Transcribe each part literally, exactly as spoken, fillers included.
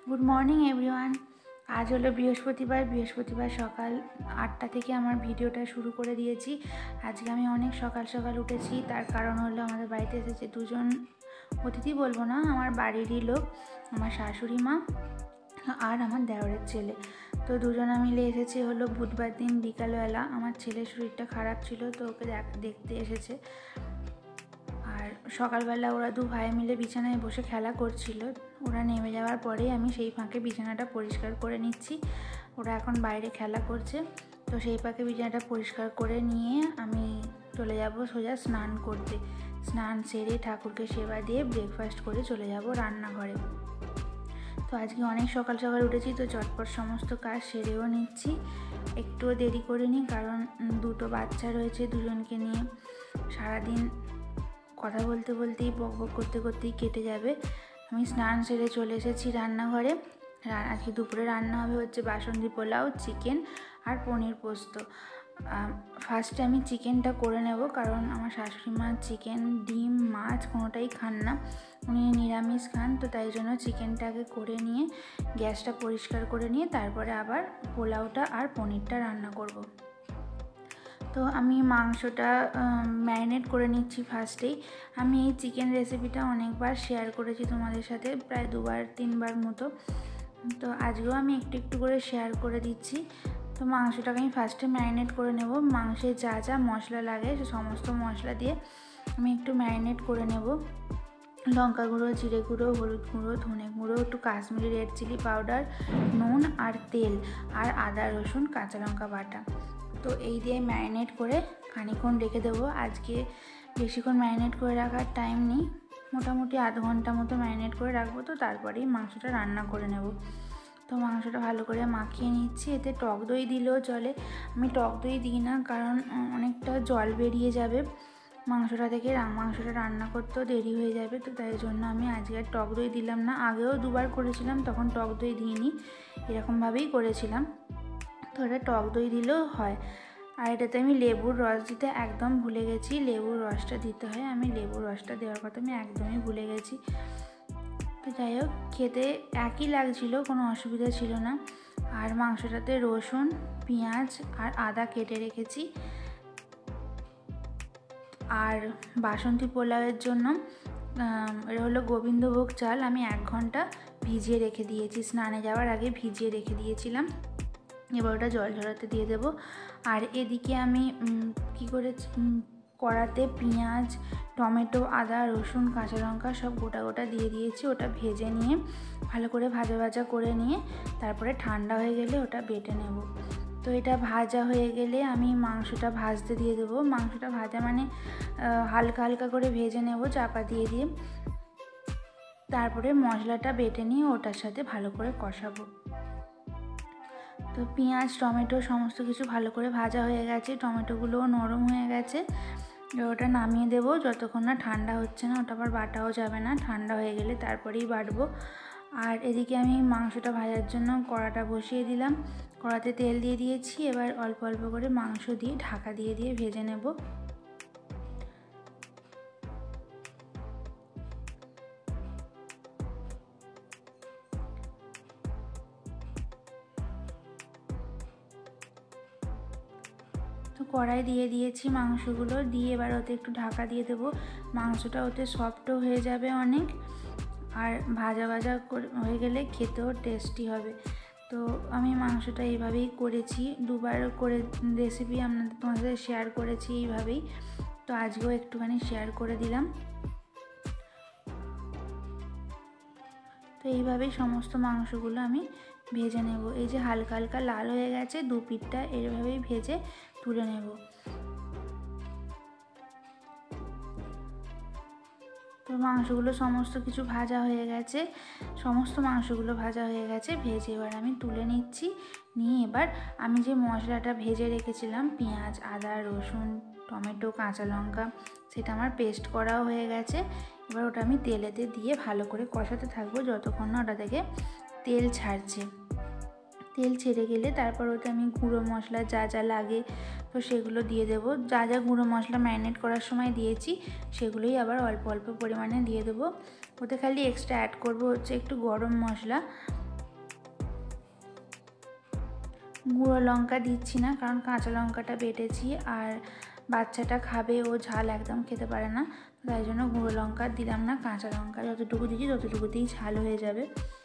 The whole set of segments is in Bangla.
Good morning everyone. আজ হলো বৃহস্পতিবার। বৃহস্পতিবার সকাল আটটা থেকে আমার ভিডিওটা শুরু করে দিয়েছি। আজকে আমি অনেক সকাল সকাল উঠেছি। তার কারণ হলো আমাদের বাড়িতে এসেছে দুজন অতিথি, বলবো না, আমার বাড়িরই লোক, আমার শাশুড়ি মা আর আমার দেওরের ছেলে। তো দুজনা মিলে এসেছে হলো বুধবার দিন বিকালবেলা। আমার ছেলের শরীরটা খারাপ ছিল, তো ওকে দেখতে এসেছে। আর সকালবেলা ওরা দু ভাই মিলে বিছানায় বসে খেলা করছিল। ওরা নেমে যাওয়ার পরেই আমি সেই ফাঁকে বিছানাটা পরিষ্কার করে নিচ্ছি। ওরা এখন বাইরে খেলা করছে, তো সেই ফাঁকে বিছানাটা পরিষ্কার করে নিয়ে আমি চলে যাব সোজা স্নান করতে। স্নান সেরে ঠাকুরকে সেবা দিয়ে ব্রেকফাস্ট করে চলে যাব রান্নাঘরে। তো আজকে অনেক সকাল সকাল উঠেছি, তো চটপট সমস্ত কাজ সেরেও নিচ্ছি। একটুও দেরি করিনি, কারণ দুটো বাচ্চা রয়েছে, দুজনকে নিয়ে সারাদিন কথা বলতে বলতেই বক বক করতে করতেই কেটে যাবে। আমি স্নান সেরে চলে এসেছি রান্নাঘরে। আজকে দুপুরে রান্না হবে হচ্ছে বাসন্তী পোলাও, চিকেন আর পনির পোস্ত। ফার্স্টে আমি চিকেনটা করে নেব, কারণ আমার শাশুড়ি মা চিকেন, ডিম, মাছ কোনোটাই খান না, উনি নিরামিষ খান। তো তাই জন্য চিকেনটাকে করে নিয়ে গ্যাসটা পরিষ্কার করে নিয়ে তারপরে আবার পোলাওটা আর পনিরটা রান্না করব। তো আমি মাংসটা ম্যারিনেট করে নিচ্ছি ফার্স্টেই। আমি এই চিকেন রেসিপিটা অনেকবার শেয়ার করেছি তোমাদের সাথে, প্রায় দুবার তিনবার মতো। তো আজকেও আমি একটু একটু করে শেয়ার করে দিচ্ছি। তো মাংসটাকে আমি ফার্স্টে ম্যারিনেট করে নেব। মাংসে যা যা মশলা লাগে সে সমস্ত মশলা দিয়ে আমি একটু ম্যারিনেট করে নেব। লঙ্কা গুঁড়ো, জিরে গুঁড়ো, হলুদ গুঁড়ো, ধনে গুঁড়ো, একটু কাশ্মীরি রেড চিলি পাউডার, নুন আর তেল, আর আদা রসুন কাঁচা লঙ্কা বাটা। তো এই দিয়ে ম্যারিনেট করে খানিকক্ষণ রেখে দেবো। আজকে বেশিক্ষণ ম্যারিনেট করে রাখার টাইম নেই, মোটামুটি আধ ঘন্টা মতো ম্যারিনেট করে রাখবো। তো তারপরেই মাংসটা রান্না করে নেব। তো মাংসটা ভালো করে মাখিয়ে নিচ্ছি। এতে টক দই দিলেও চলে, আমি টক দই দিই না, কারণ অনেকটা জল বেরিয়ে যাবে মাংসটা থেকে, মাংসটা রান্না করতেও দেরি হয়ে যাবে। তো তাই জন্য আমি আজকে আর টক দই দিলাম না। আগেও দুবার করেছিলাম, তখন টক দই দিইনি, এরকমভাবেই করেছিলাম। তো এটা টক দই দিলেও হয়। আর এটাতে আমি লেবুর রস দিতে একদম ভুলে গেছি। লেবুর রসটা দিতে হয়, আমি লেবুর রসটা দেওয়ার কথা আমি একদমই ভুলে গেছি। তো যাই হোক, খেতে একই লাগছিল, কোনো অসুবিধা ছিল না। আর মাংসটাতে রসুন, পেঁয়াজ আর আদা কেটে রেখেছি। আর বাসন্তী পোলাওয়ের জন্য এটা হলো গোবিন্দভোগ চাল, আমি এক ঘন্টা ভিজিয়ে রেখে দিয়েছি, স্নানে যাওয়ার আগে ভিজিয়ে রেখে দিয়েছিলাম। এবার ওটা জল ঝরাতে দিয়ে দেবো। আর এদিকে আমি কি করে কড়াতে পেঁয়াজ, টমেটো, আদা, রসুন, কাঁচা লঙ্কা সব গোটা গোটা দিয়ে দিয়েছি। ওটা ভেজে নিয়ে ভালো করে ভাজা ভাজা করে নিয়ে তারপরে ঠান্ডা হয়ে গেলে ওটা বেটে নেব। তো এটা ভাজা হয়ে গেলে আমি মাংসটা ভাজতে দিয়ে দেবো। মাংসটা ভাজা মানে হালকা হালকা করে ভেজে নেব চাপা দিয়ে দিয়ে। তারপরে মশলাটা বেটে নিয়ে ওটার সাথে ভালো করে কষাবো। তো পেঁয়াজ, টমেটো সমস্ত কিছু ভালো করে ভাজা হয়ে গেছে, টমেটোগুলোও নরম হয়ে গেছে। ওটা নামিয়ে দেবো, যতক্ষণ না ঠান্ডা হচ্ছে না, ওটা আবার বাটাও যাবে না, ঠান্ডা হয়ে গেলে তারপরেই বাটবো। আর এদিকে আমি মাংসটা ভাজার জন্য কড়াটা বসিয়ে দিলাম, কড়াতে তেল দিয়ে দিয়েছি। এবার অল্প অল্প করে মাংস দিয়ে ঢাকা দিয়ে দিয়ে ভেজে নেব। তো কড়াই দিয়ে দিয়েছি মাংসগুলো, দিয়ে এবার ওতে একটু ঢাকা দিয়ে দেবো। মাংসটা ওতে সফটও হয়ে যাবে অনেক, আর ভাজা ভাজা করে হয়ে গেলে খেতেও টেস্টি হবে। তো আমি মাংসটা এইভাবেই করেছি, দুবার করে রেসিপি আপনাদের তোমাদের সাথে শেয়ার করেছি এইভাবেই। তো আজকেও একটুখানি শেয়ার করে দিলাম। তো এইভাবেই সমস্ত মাংসগুলো আমি ভেজে নেব। এই যে হালকা হালকা লাল হয়ে গেছে, দু পিঠটা এইভাবেই ভেজে তুলে নেব। তো মাংসগুলো সমস্ত কিছু ভাজা হয়ে গেছে, সমস্ত মাংসগুলো ভাজা হয়ে গেছে ভেজে এবার আমি তুলে নিচ্ছি। নিয়ে এবার আমি যে মশলাটা ভেজে রেখেছিলাম, পেঁয়াজ, আদা, রসুন, টমেটো, কাঁচা লঙ্কা, সেটা আমার পেস্ট করাও হয়ে গেছে। এবার ওটা আমি তেলেতে দিয়ে ভালো করে কষাতে থাকবো যতক্ষণ না ওটা থেকে তেল ছাড়ছে। তেল ছেড়ে গেলে তারপর ওতে আমি গুঁড়ো মশলা যা যা লাগে তো সেগুলো দিয়ে দেবো। যা যা গুঁড়ো মশলা ম্যারিনেট করার সময় দিয়েছি সেগুলোই আবার অল্প অল্প পরিমাণে দিয়ে দেবো। ওতে খালি এক্সট্রা অ্যাড করবো হচ্ছে একটু গরম মশলা, গুঁড়ো লঙ্কা দিচ্ছি না, কারণ কাঁচা লঙ্কাটা বেটেছি আর বাচ্চাটা খাবে, ও ঝাল একদম খেতে পারে না, তাই জন্য গুঁড়ো লঙ্কা দিলাম না। কাঁচা লঙ্কা যতটুকু দিচ্ছি ততটুকুতেই ঝাল হয়ে যাবে।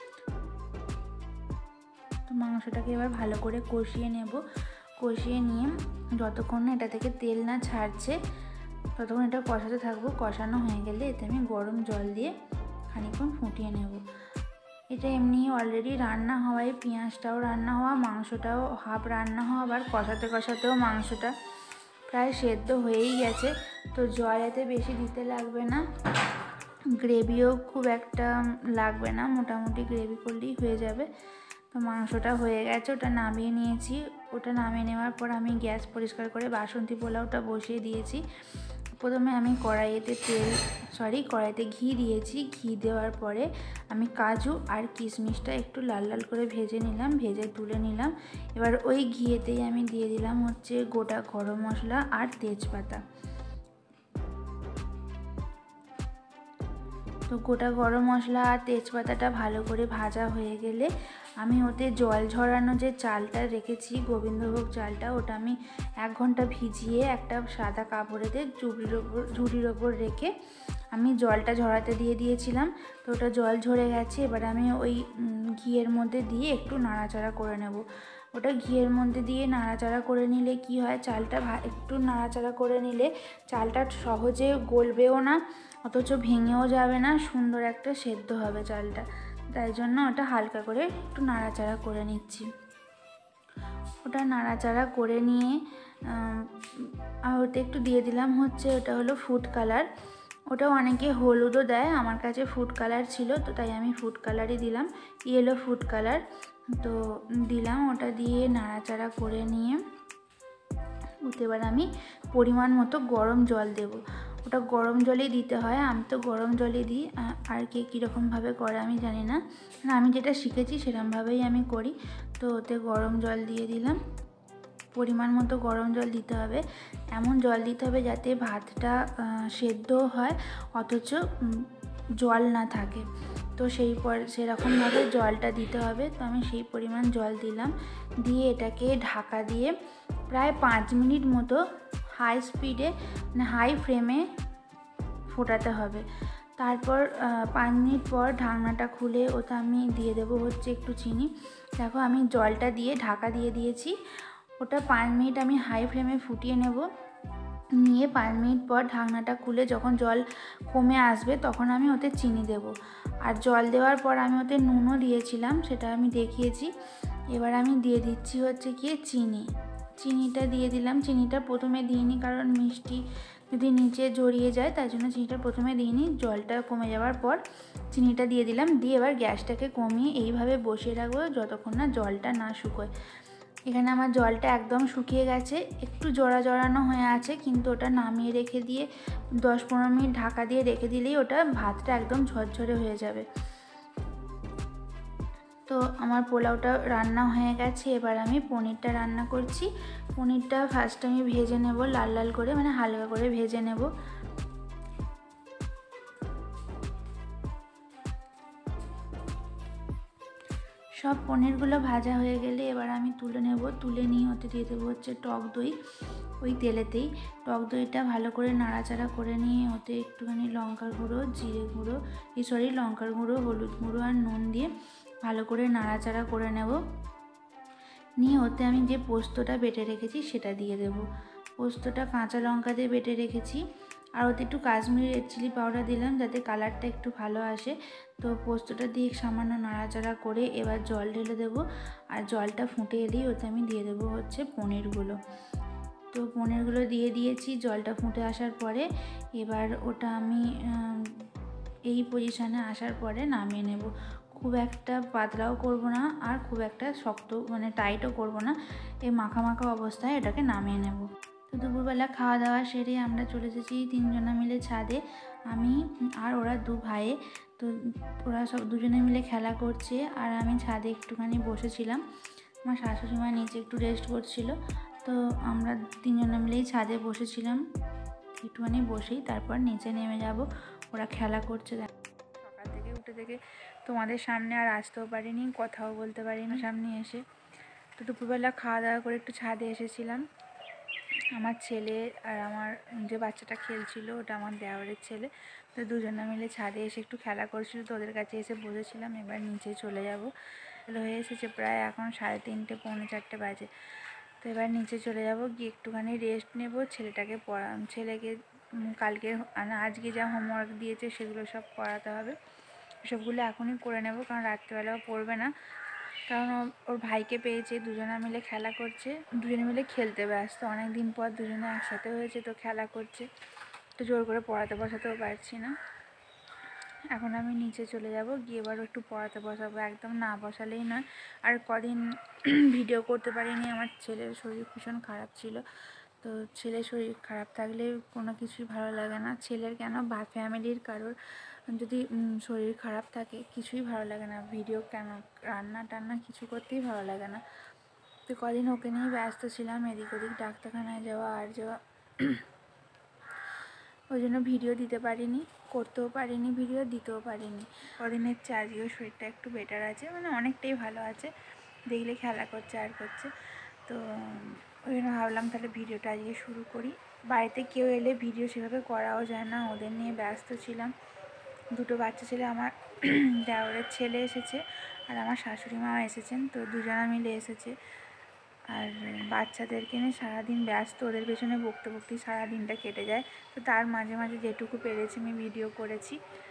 তো মাংসটাকে এবার ভালো করে কষিয়ে নেব। কষিয়ে নিয়ে যতক্ষণ না এটা থেকে তেল না ছাড়ছে ততক্ষণ এটা কষাতে থাকবো। কষানো হয়ে গেলে এতে আমি গরম জল দিয়ে খানিকক্ষণ ফুটিয়ে নেব। এটা এমনি অলরেডি রান্না হওয়ায়, পেঁয়াজটাও রান্না হওয়া, মাংসটাও হাফ রান্না হওয়া, আবার কষাতে কষাতেও মাংসটা প্রায় সেদ্ধ হয়েই গেছে। তো জল এতে বেশি দিতে লাগবে না, গ্রেভিও খুব একটা লাগবে না, মোটামুটি গ্রেভি করলেই হয়ে যাবে। তো মাংসটা হয়ে গেছে, ওটা নামিয়ে নিয়েছি। ওটা নামিয়ে নেওয়ার পর আমি গ্যাস পরিষ্কার করে বাসন্তী পোলাওটা বসিয়ে দিয়েছি। প্রথমে আমি কড়াইতে তেল সরি কড়াইতে ঘি দিয়েছি। ঘি দেওয়ার পরে আমি কাজু আর কিশমিশটা একটু লাল লাল করে ভেজে নিলাম, ভেজে তুলে নিলাম। এবার ওই ঘিয়েতেই আমি দিয়ে দিলাম হচ্ছে গোটা গরম মশলা আর তেজপাতা। তো গোটা গরম মশলা আর তেজপাতাটা ভালো করে ভাজা হয়ে গেলে আমি ওতে জল ঝরানো যে চালটা রেখেছি, গোবিন্দভোগ চালটা, ওটা আমি এক ঘন্টা ভিজিয়ে একটা সাদা কাপড়েতে ঝুড়ির ওপর ঝুড়ির ওপর রেখে আমি জলটা ঝরাতে দিয়ে দিয়েছিলাম। তো ওটা জল ঝরে গেছে। এবার আমি ওই ঘিয়ের মধ্যে দিয়ে একটু নাড়াচাড়া করে নেব। ওটা ঘিয়ের মধ্যে দিয়ে নাড়াচাড়া করে নিলে কি হয়, চালটা একটু নাড়াচাড়া করে নিলে চালটা সহজে গলবেও না, অথচ ভেঙেও যাবে না, সুন্দর একটা সেদ্ধ হবে চালটা। তাই জন্য ওটা হালকা করে একটু নাড়াচাড়া করে নিচ্ছি। ওটা নাড়াচাড়া করে নিয়ে আর ওতে একটু দিয়ে দিলাম হচ্ছে ওটা হলো ফুড কালার। ওটা অনেকে হলুদও দেয়, আমার কাছে ফুড কালার ছিল তো তাই আমি ফুড কালারই দিলাম, ইয়েলো ফুড কালার। তো দিলাম, ওটা দিয়ে নাড়াচাড়া করে নিয়ে ওতে এবার আমি পরিমাণ মতো গরম জল দেব। ওটা গরম জলেই দিতে হয়, আমি তো গরম জলই দিই, আর কে কীরকমভাবে করে আমি জানি না, না আমি যেটা শিখেছি সেরকমভাবেই আমি করি। তো ওতে গরম জল দিয়ে দিলাম, পরিমাণ মতো গরম জল দিতে হবে। এমন জল দিতে হবে যাতে ভাতটা সেদ্ধ হয় অথচ জল না থাকে। তো সেই পর সেরকমভাবে জলটা দিতে হবে। তো আমি সেই পরিমাণ জল দিলাম, দিয়ে এটাকে ঢাকা দিয়ে প্রায় পাঁচ মিনিট মতো হাই স্পিডে মানে হাই ফ্লেমে ফোটাতে হবে। তারপর পাঁচ মিনিট পর ঢাকনাটা খুলে ওটা আমি দিয়ে দেবো হচ্ছে একটু চিনি। দেখো আমি জলটা দিয়ে ঢাকা দিয়ে দিয়েছি। ওটা পাঁচ মিনিট আমি হাই ফ্লেমে ফুটিয়ে নেব। নিয়ে পাঁচ মিনিট পর ঢাকনাটা খুলে যখন জল কমে আসবে তখন আমি ওতে চিনি দেব। আর জল দেওয়ার পর আমি ওতে নুনও দিয়েছিলাম, সেটা আমি দেখিয়েছি। এবার আমি দিয়ে দিচ্ছি হচ্ছে কি চিনি। চিনিটা দিয়ে দিলাম। চিনিটা প্রথমে দিইনি কারণ মিষ্টি যদি নিচে জড়িয়ে যায়, তাই জন্য চিনিটা প্রথমে দিইনি। জলটা কমে যাওয়ার পর চিনিটা দিয়ে দিলাম। দিয়ে এবার গ্যাসটাকে কমিয়ে এইভাবে বসিয়ে রাখবো যতক্ষণ না জলটা না শুকোয়। এখানে আমার জলটা একদম শুকিয়ে গেছে, একটু জড়া জড়ানো হয়ে আছে, কিন্তু ওটা নামিয়ে রেখে দিয়ে দশ পনেরো মিনিট ঢাকা দিয়ে রেখে দিলেই ওটা ভাতটা একদম ঝরঝরে হয়ে যাবে। তো আমার পোলাওটা রান্না হয়ে গেছে। এবার আমি পনিরটা রান্না করছি। পনিরটা ফার্স্ট আমি ভেজে নেব লাল লাল করে, মানে হালকা করে ভেজে নেব। সব পনিরগুলো ভাজা হয়ে গেলে এবার আমি তুলে নেব। তুলে নিয়ে ওতে দিয়ে দেবো হচ্ছে টক দই। ওই তেলেতেই টক দইটা ভালো করে নাড়াচাড়া করে নিয়ে ওতে একটুখানি লঙ্কার গুঁড়ো, জিরে গুঁড়ো এই সরি লঙ্কার গুঁড়ো, হলুদ গুঁড়ো আর নুন দিয়ে ভালো করে নাড়াচাড়া করে নেব। নিয়ে ওতে আমি যে পোস্তটা বেটে রেখেছি সেটা দিয়ে দেব। পোস্তটা কাঁচা লঙ্কা দিয়ে বেটে রেখেছি, আর ওতে একটু কাশ্মীরি রেড চিলি পাউডার দিলাম যাতে কালারটা একটু ভালো আসে। তো পোস্তটা দিয়ে সামান্য নাড়াচাড়া করে এবার জল ঢেলে দেবো। আর জলটা ফুটে এলেই ওতে আমি দিয়ে দেবো হচ্ছে পনিরগুলো। তো পনিরগুলো দিয়ে দিয়েছি। জলটা ফুটে আসার পরে এবার ওটা আমি এই পজিশানে আসার পরে নামিয়ে নেব। খুব একটা পাতলাও করব না আর খুব একটা শক্ত মানে টাইটও করব না, এই মাখা মাখা অবস্থায় এটাকে নামিয়ে নেব। তো দুপুরবেলা খাওয়া দাওয়া সেরে আমরা চলে এসেছি তিনজনা মিলে ছাদে, আমি আর ওরা দু ভাইয়ে। তো ওরা সব দুজনে মিলে খেলা করছে আর আমি ছাদে একটুখানি বসেছিলাম। আমার শাশুড়ি মা নিচে একটু রেস্ট করছিল। তো আমরা তিনজনে মিলেই ছাদে বসেছিলাম, একটুখানি বসেই তারপর নিচে নেমে যাব। ওরা খেলা করছে। সকাল থেকে উঠে থেকে তোমাদের সামনে আর আসতেও পারিনি, কথাও বলতে পারিনি সামনে এসে। তো দুপুরবেলা খাওয়া দাওয়া করে একটু ছাদে এসেছিলাম। আমার ছেলে আর আমার যে বাচ্চাটা খেলছিল ওটা আমার দেওরের ছেলে, তো দুজনে মিলে ছাদে এসে একটু খেলা করছিল, তো ওদের কাছে এসে বসেছিলাম। এবার নিচে চলে যাব, হয়ে এসেছে প্রায় এখন সাড়ে তিনটে পৌনে চারটে বাজে। তো এবার নিচে চলে যাব, গিয়ে একটুখানি রেস্ট নেব, ছেলেটাকে পড়া ছেলেকে কালকে আজকে যা হোমওয়ার্ক দিয়েছে সেগুলো সব করাতে হবে, সবগুলো এখনই করে নেব, কারণ রাত্রিবেলাও পড়বে না, কারণ ওর ভাইকে পেয়েছে, দুজনে মিলে খেলা করছে, দুজনে মিলে খেলতে ব্যস্ত, অনেক দিন পর দুজনে একসাথে হয়েছে, তো খেলা করছে, তো জোর করে পড়াতে বসাতেও পারছি না। এখন আমি নিচে চলে যাব, গিয়ে এবারও একটু পড়াতে বসাবো, একদম না বসালেই নয়। আর কদিন ভিডিও করতে পারিনি, আমার ছেলের শরীর ভীষণ খারাপ ছিল, তো ছেলের শরীর খারাপ থাকলে কোনো কিছুই ভালো লাগে না, ছেলের কেন বা ফ্যামিলির কারোর যদি শরীর খারাপ থাকে কিছুই ভালো লাগে না, ভিডিও কেন রান্না টান্না কিছু করতেই ভালো লাগে না। তো কদিন ওকে নিয়ে ব্যস্ত ছিলাম, এদিক ওদিক ডাক্তারখানায় যাওয়া আর যাওয়া, ওই জন্য ভিডিও দিতে পারিনি, করতেও পারিনি, ভিডিও দিতেও পারিনি। কদিনের চেয়ে আজকেও শরীরটা একটু বেটার আছে, মানে অনেকটাই ভালো আছে, দেখলে খেলা করছে আর করছে, তো ওই জন্য ভাবলাম তাহলে ভিডিওটা আজকে শুরু করি। বাড়িতে কেউ এলে ভিডিও সেভাবে করাও যায় না, ওদের নিয়ে ব্যস্ত ছিলাম। দুটো বাচ্চা ছেলে, আমার দেওরের ছেলে এসেছে আর আমার শাশুড়ি মাও এসেছেন, তো দুজনা মিলে এসেছে, আর বাচ্চাদেরকে নিয়ে সারাদিন ব্যস্ত, ওদের পেছনে বকতে বকতেই সারাদিনটা কেটে যায়, তো তার মাঝে মাঝে যেটুকু পেরেছি আমি ভিডিও করেছি।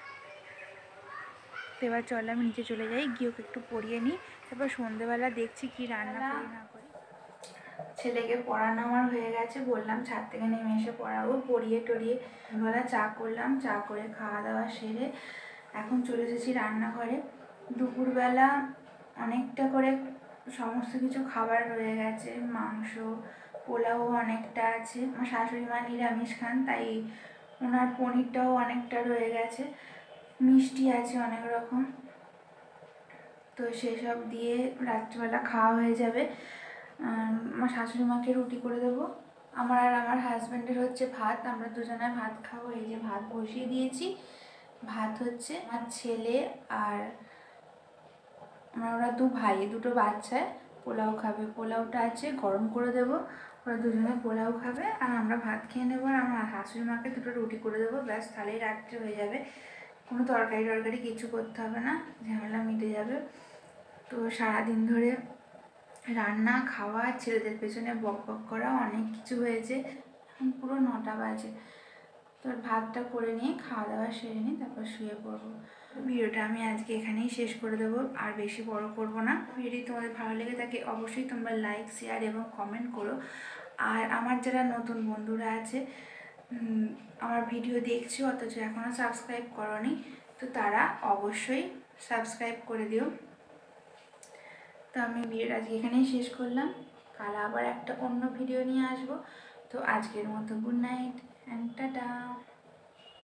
তো এবার চল আমি নিচে চলে যাই, গিয়ে ওকে একটু পড়িয়ে নিই, তারপর সন্ধেবেলা দেখছি কি রান্না করি না করি। ছেলেকে পড়ানো আমার হয়ে গেছে, বললাম ছাদ থেকে নেমে এসে পড়াবো, পড়িয়ে টড়িয়ে বেলা চা করলাম, চা করে খাওয়া দাওয়া সেরে এখন চলে এসেছি রান্নাঘরে। দুপুরবেলা অনেকটা করে সমস্ত কিছু খাবার রয়ে গেছে, মাংস পোলাও অনেকটা আছে, আমার শাশুড়ি মা নিরামিষ খান, তাই ওনার পনিরটাও অনেকটা রয়ে গেছে, মিষ্টি আছে অনেক রকম, তো সেসব দিয়ে রাত্রিবেলা খাওয়া হয়ে যাবে। আমার শাশুড়ি মাকে রুটি করে দেবো, আমার আর আমার হাজব্যান্ডের হচ্ছে ভাত, আমরা দুজনে ভাত খাবো। এই যে ভাত বসিয়ে দিয়েছি, ভাত হচ্ছে, আমার ছেলে আর আমার ওরা দু ভাই দুটো বাচ্চায় পোলাও খাবে, পোলাওটা আছে গরম করে দেবো, ওরা দুজনে পোলাও খাবে আর আমরা ভাত খেয়ে নেবো, আর আমার শাশুড়ি মাকে দুটো রুটি করে দেবো, ব্যাস তাহলেই রাত্রে হয়ে যাবে, কোনো তরকারি টরকারি কিছু করতে হবে না, ঝামেলা মিটে যাবে। তো সারাদিন ধরে রান্না খাওয়া ছেলেদের পেছনে বক বক করা অনেক কিছু হয়েছে, এখন পুরো নটা বাজে, তো ভাতটা করে নিয়ে খাওয়া দাওয়া সেরে নিই, তারপর শুয়ে পড়বো। ভিডিওটা আমি আজকে এখানেই শেষ করে দেবো, আর বেশি বড় করব না। ভিডিও তোমাদের ভালো লেগে থাকে অবশ্যই তোমরা লাইক শেয়ার এবং কমেন্ট করো, আর আমার যারা নতুন বন্ধুরা আছে আমার ভিডিও দেখছো অথচ এখনও সাবস্ক্রাইব করোনি, তো তারা অবশ্যই সাবস্ক্রাইব করে দিও। তো আমি ভিডিওটা আজকে এখানেই শেষ করলাম, কাল আবার একটা অন্য ভিডিও নিয়ে আসবো। তো আজকের মতো গুড নাইট অ্যান্ড টাটা।